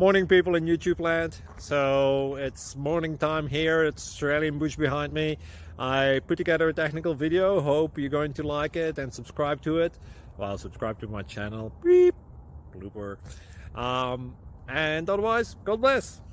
Morning, people in YouTube land. So it's morning time here. It's Australian bush behind me. I put together a technical video. Hope you're going to like it and subscribe to it. Well, subscribe to my channel. Beep. Blooper. And otherwise, God bless.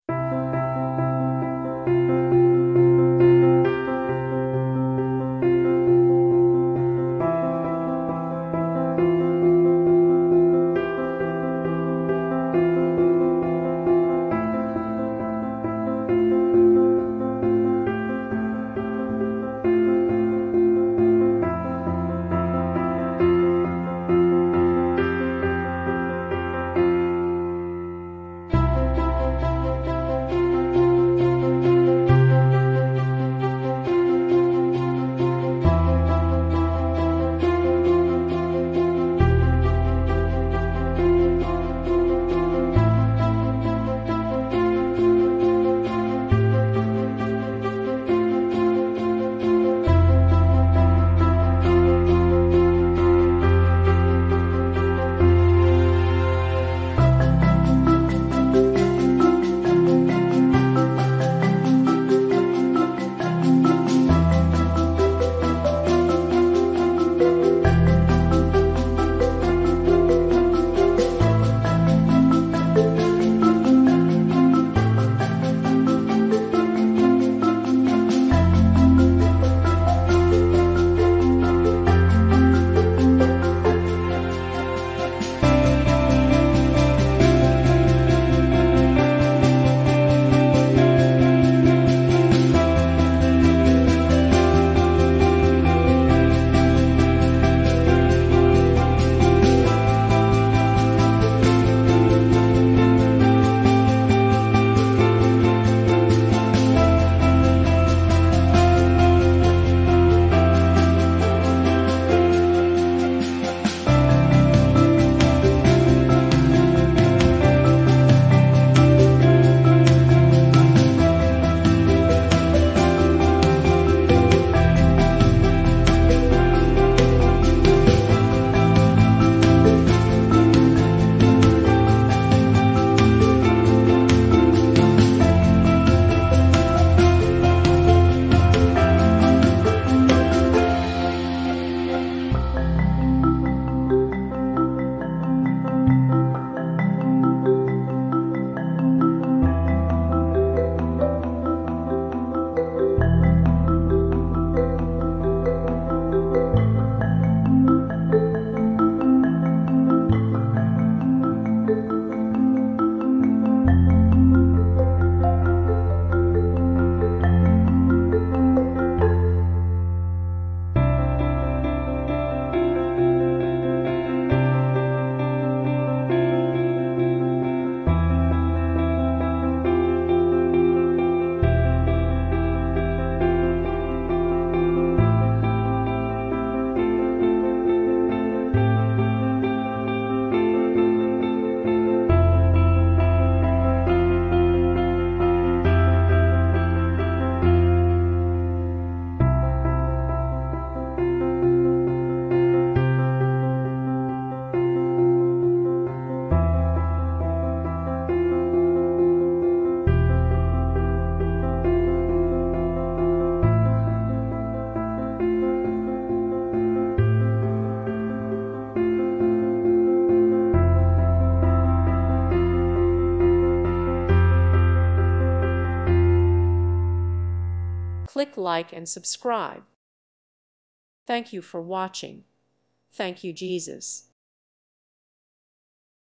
Click like and subscribe. Thank you for watching. Thank you, Jesus.